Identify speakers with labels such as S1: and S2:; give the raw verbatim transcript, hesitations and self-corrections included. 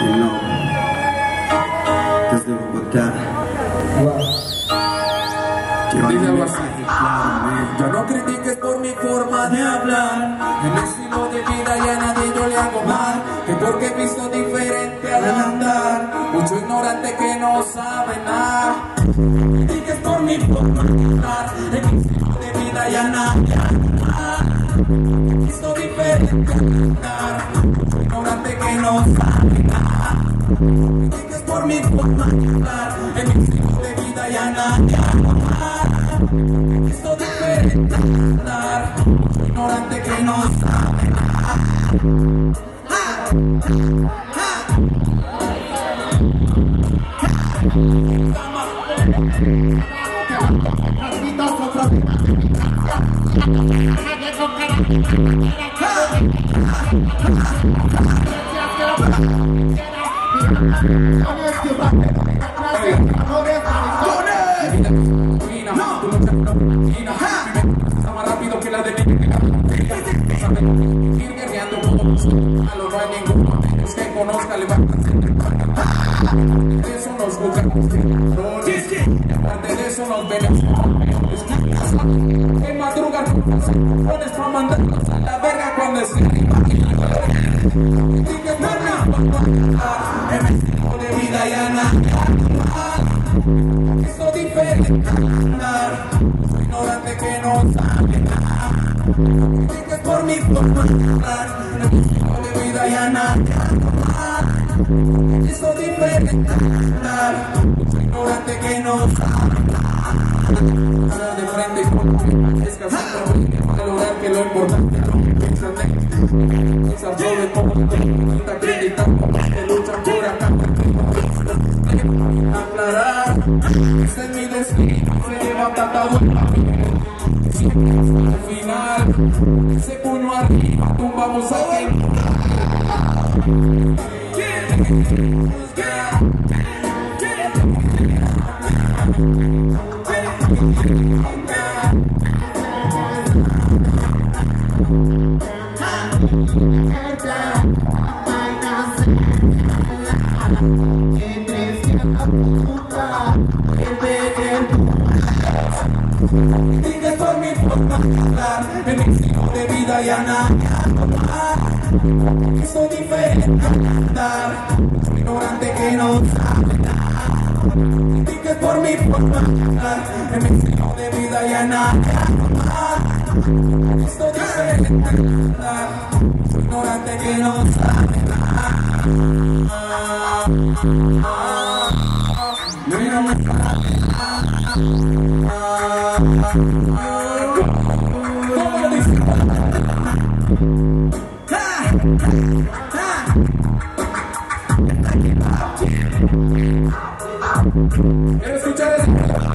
S1: no, desde Bogotá.
S2: Dice algo así. Ya no critiques por mi forma de hablar, en mi estilo de vida ya a nadie yo le hago mal, que porque he visto diferente al andar, mucho ignorante que no sabe nada. Critiques por mi forma de hablar, en mi estilo de vida ya a nadie he visto diferente al andar, mucho ignorante que no sabe nada. Critiques por mi forma de hablar, en mi estilo de vida ya a nadie esto diferente a andar, ignorante que no sabe nada. ¡Ja! ¡Ja! Más rápido que la de mi ir guerreando como no hay ninguno de ellos que conozca levantarse de eso nos buscan aparte de eso nos venimos que madrugan pones para mandarnos a la verga cuando esté y que en el tiempo de vida ya nada esto diferente andar ignorante que no sabe nada. Critiques por mi forma de hablar, en el tiempo de vida ya nada. Esto diferente andar, ignorante que no sabe nada. De frente y por es casando, de lograr que lo importante es lo que piensan de pensar sobre cómo está acreditando que luchan por acá. Aclarar, este es mi destino, se lleva tratado el camino. Al final, ese puño arriba, tumbamos a quien. Critiques por mi forma de hablar, en mi estilo de vida ya nada. Esto diferente al andar, ignorante que no sabe nada. Critiques por mi forma de hablar, en mi estilo de vida ya nada. Esto diferente al andar, ignorante que no sabe nada. Mírame. ¿Quieres escuchar eso?